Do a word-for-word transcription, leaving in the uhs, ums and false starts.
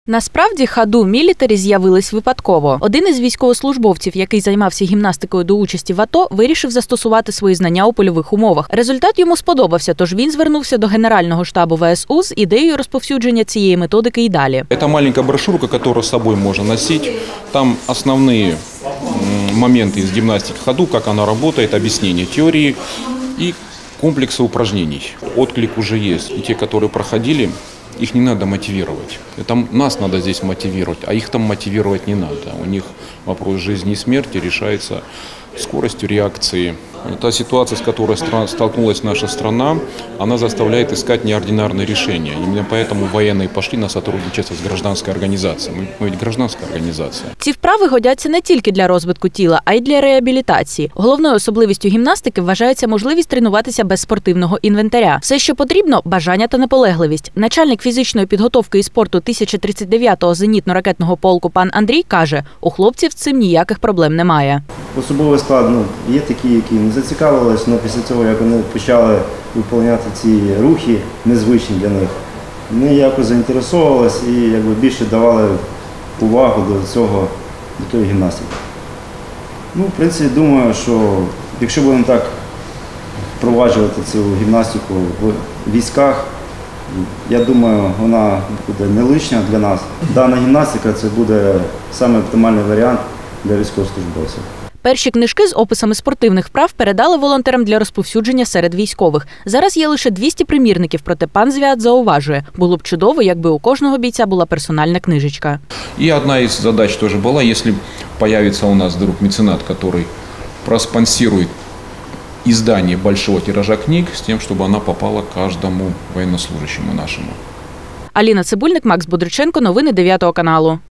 Насправді, ходу мілітарі з'явились випадково. Один із військовослужбовців, який займався гімнастикою до участі в АТО, вирішив застосувати свої знання у польових умовах. Результат йому сподобався, тож він звернувся до Генерального штабу Ве Ес У з ідеєю розповсюдження цієї методики і далі. Це маленька брошурка, яку з собою можна носити. Там основні моменти з гімнастики ходу, як вона працює, об'яснення теорії і комплексы упражнений. Отклик уже есть. И те, которые проходили, их не надо мотивировать. Это нас надо здесь мотивировать, а их там мотивировать не надо. У них вопрос жизни и смерти решается скоростью реакции. Та ситуация, с которой столкнулась наша страна, она заставляет искать неординарные решения. Именно поэтому военные пошли на сотрудничество с гражданской организацией. Мы ведь гражданская организация. Ці вправи годяться не тільки для розвитку тіла, а й для реабілітації. Головною особливістю гімнастики вважається можливість тренуватися без спортивного інвентаря. Все, що потрібно – бажання та наполегливість. Начальник фізичної підготовки і спорту тисяча тридцять дев'ятого зенітно-ракетного полку пан Андрій каже, у хлопців з цим ніяких проблем немає. Особовий склад, ну, є такі, які не зацікавились, але після цього, як вони почали виконувати ці рухи, незвичні для них, вони якось заінтересовувалися і якби більше давали увагу до цього, до тої гімнастики. Ну, в принципі, думаю, що якщо будемо так впроваджувати цю гімнастику в військах, я думаю, вона буде не лишня для нас. Дана гімнастика – це буде саме оптимальний варіант для військовослужбовців. Перші книжки з описами спортивних вправ передали волонтерам для розповсюдження серед військових. Зараз є лише двісті примірників, проте пан Звят зауважує, було б чудово, якби у кожного бійця була персональна книжечка. І одна із задач теж була, якщо з'явиться у нас вдруг меценат, який проспонсирує издание большого тиража книг с тем, чтобы она попала каждому военнослужащему нашему. Аліна Цибульник, Макс Бодриченко, новини дев'ятого каналу.